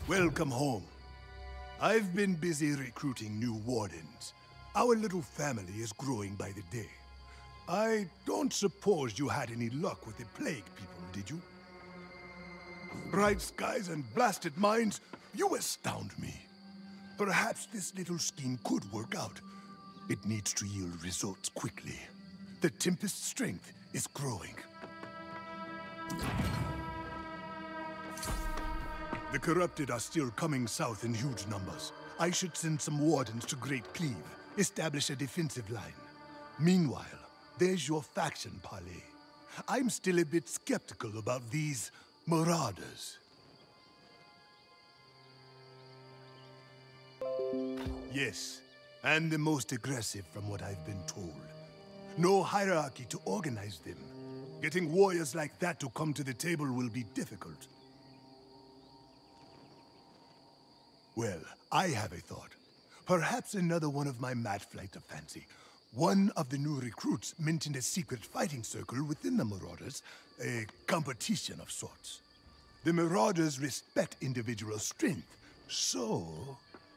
Welcome home. I've been busy recruiting new wardens. Our little family is growing by the day. I don't suppose you had any luck with the plague people, did you? Bright skies and blasted mines, you astound me. Perhaps this little scheme could work out. It needs to yield results quickly. The Tempest's strength is growing. The corrupted are still coming south in huge numbers. I should send some wardens to Great Cleave, establish a defensive line. Meanwhile, there's your faction, Parley. I'm still a bit skeptical about these Marauders. Yes, and the most aggressive from what I've been told. No hierarchy to organize them. Getting warriors like that to come to the table will be difficult. Well, I have a thought. Perhaps another one of my mad flights of fancy. One of the new recruits mentioned a secret fighting circle within the Marauders, a competition of sorts. The Marauders respect individual strength, so...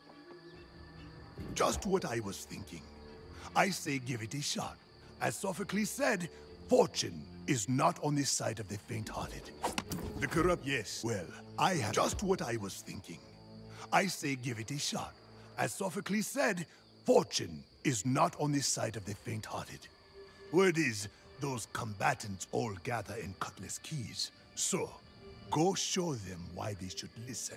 Just what I was thinking. I say give it a shot. As Sophocles said, fortune is not on the side of the faint-hearted. The corrupt, yes. Well, I have just what I was thinking. I say give it a shot. As Sophocles said, fortune is not on the side of the faint-hearted. Word is, those combatants all gather in Cutlass Keys. So, go show them why they should listen.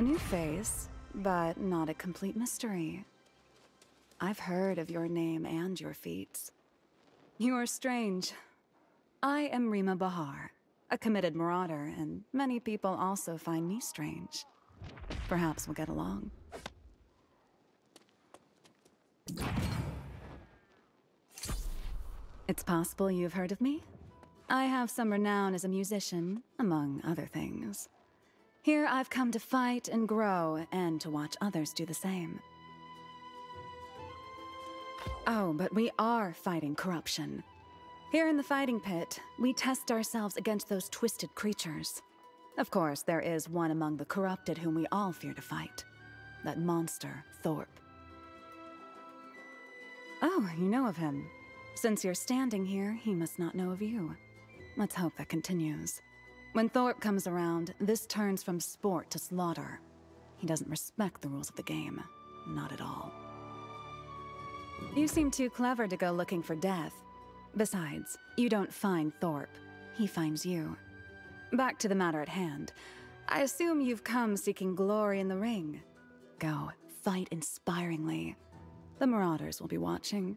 new face, but not a complete mystery. I've heard of your name and your feats. You are strange. I am Rima Bahar, a committed marauder, and many people also find me strange. Perhaps we'll get along. It's possible you've heard of me? I have some renown as a musician, among other things. Here I've come to fight and grow, and to watch others do the same. Oh, but we are fighting corruption. Here in the fighting pit, we test ourselves against those twisted creatures. Of course, there is one among the corrupted whom we all fear to fight. That monster, Thorpe. Oh, you know of him. Since you're standing here, he must not know of you. Let's hope that continues. When Thorpe comes around, this turns from sport to slaughter. He doesn't respect the rules of the game. Not at all. You seem too clever to go looking for death. Besides, you don't find Thorpe. He finds you. Back to the matter at hand. I assume you've come seeking glory in the ring. Go, fight inspiringly. The Marauders will be watching.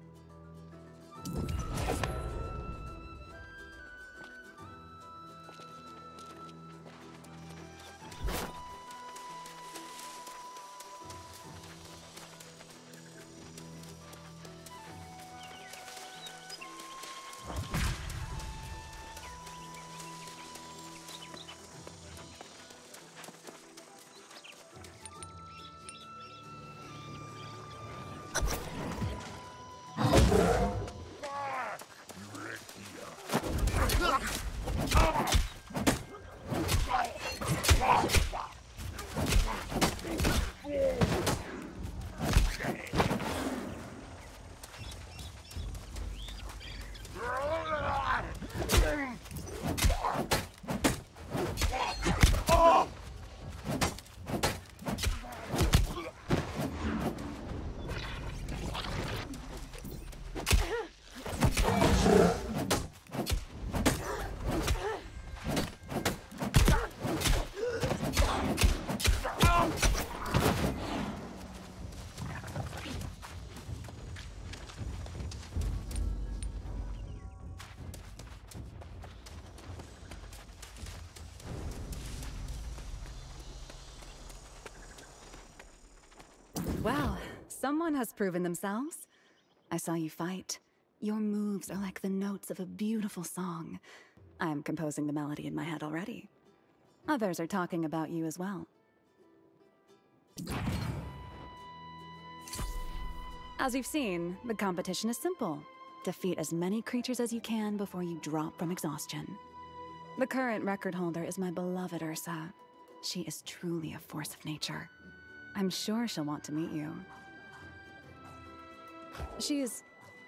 Well, someone has proven themselves. I saw you fight. Your moves are like the notes of a beautiful song. I am composing the melody in my head already. Others are talking about you as well. As you've seen, the competition is simple. Defeat as many creatures as you can before you drop from exhaustion. The current record holder is my beloved Ursa. She is truly a force of nature. I'm sure she'll want to meet you. She is...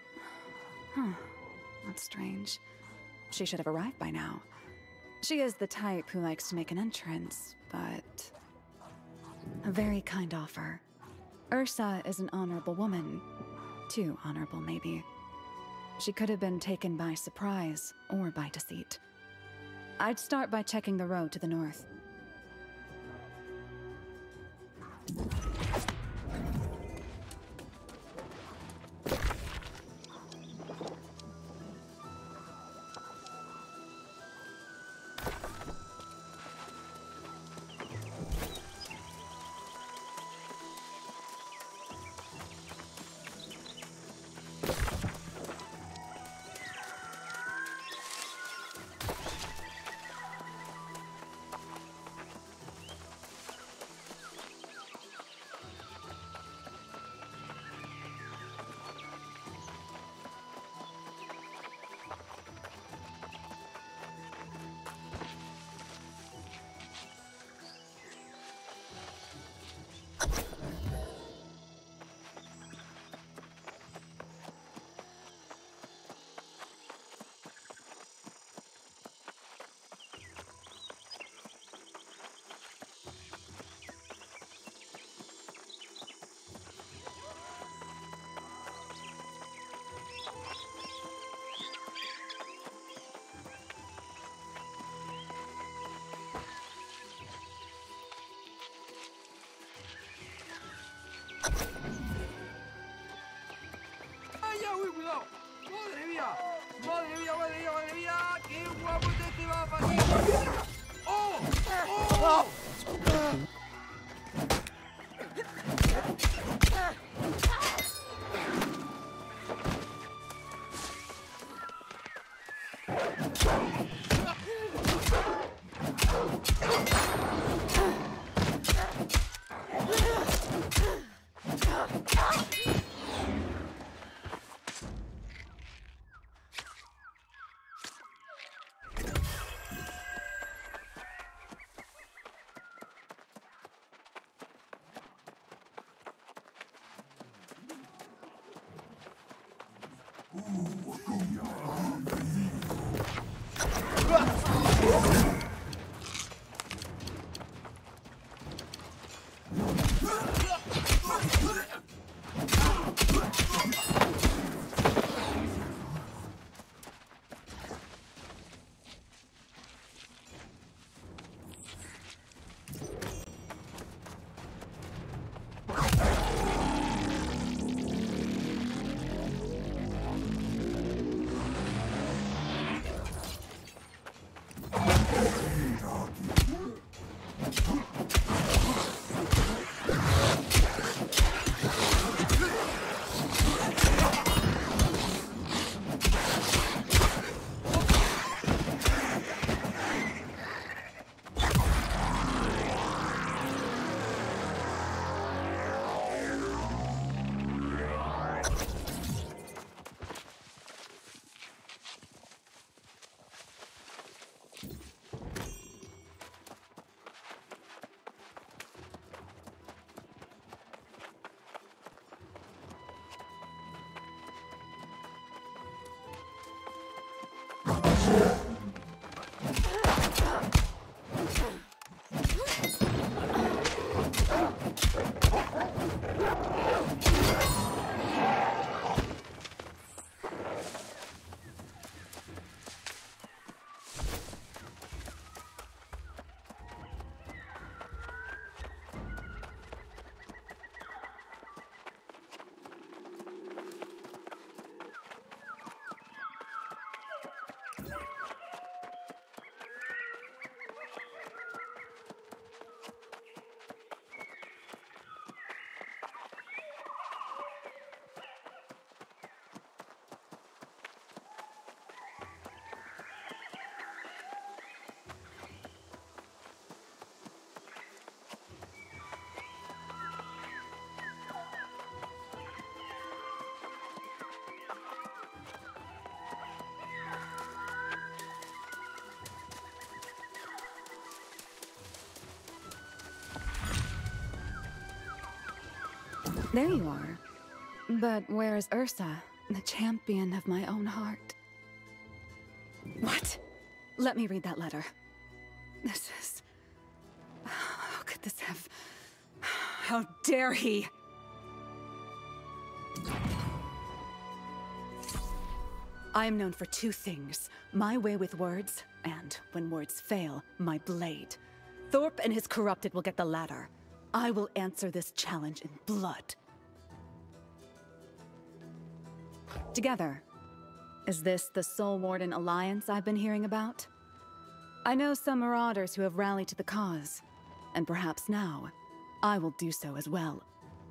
That's strange. She should have arrived by now. She is the type who likes to make an entrance, but... a very kind offer. Ursa is an honorable woman. Too honorable, maybe. She could have been taken by surprise or by deceit. I'd start by checking the road to the north. mía! ¡Madre mía, madre mía, madre mía! ¡Qué guapo te va a pasar! ¡Oh! ¡Oh! There you are. But where is Ursa, the champion of my own heart? What? Let me read that letter. This is... How could this have... How dare he? I am known for two things. My way with words, and, when words fail, my blade. Thorpe and his corrupted will get the latter. I will answer this challenge in blood. Together. Is this the Soul Warden Alliance I've been hearing about? I know some Marauders who have rallied to the cause, and perhaps now, I will do so as well.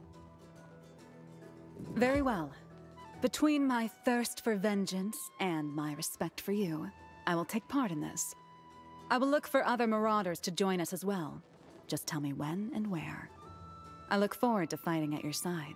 Very well. Between my thirst for vengeance and my respect for you, I will take part in this. I will look for other Marauders to join us as well. Just tell me when and where. I look forward to fighting at your side.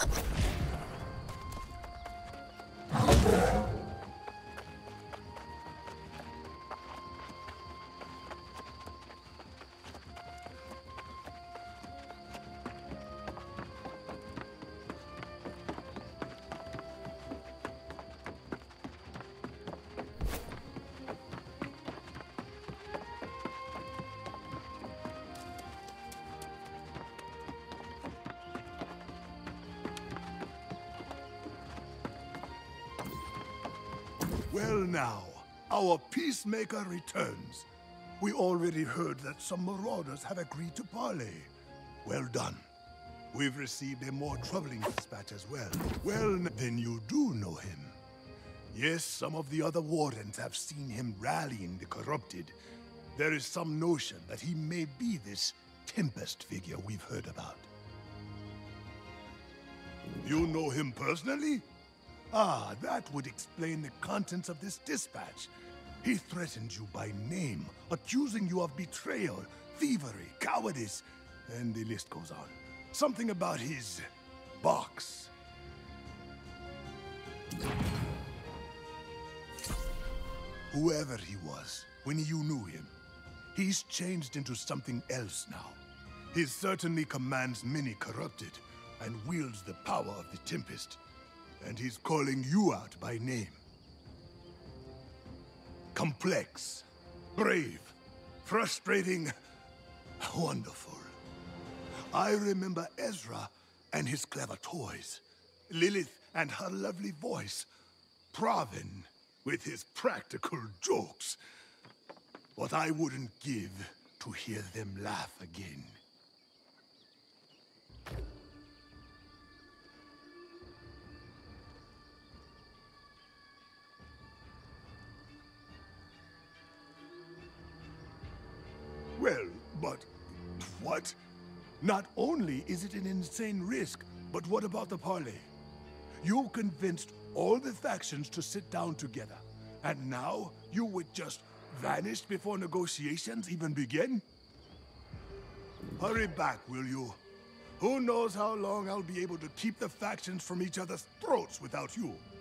Well now, our peacemaker returns. We already heard that some Marauders have agreed to parley. Well done. We've received a more troubling dispatch as well. Well, then you do know him. Yes, some of the other wardens have seen him rallying the corrupted. There is some notion that he may be this Tempest figure we've heard about. You know him personally? Ah, that would explain the contents of this dispatch. He threatened you by name, accusing you of betrayal, thievery, cowardice, and the list goes on. Something about his box. Whoever he was, when you knew him, he's changed into something else now. He certainly commands many corrupted, and wields the power of the Tempest. And he's calling you out by name. Complex, brave, frustrating, wonderful. I remember Ezra and his clever toys, Lilith and her lovely voice, Pravin with his practical jokes. What I wouldn't give to hear them laugh again. Well, but what? Not only is it an insane risk, but what about the parley? You convinced all the factions to sit down together, and now you would just vanish before negotiations even begin? Hurry back, will you? Who knows how long I'll be able to keep the factions from each other's throats without you?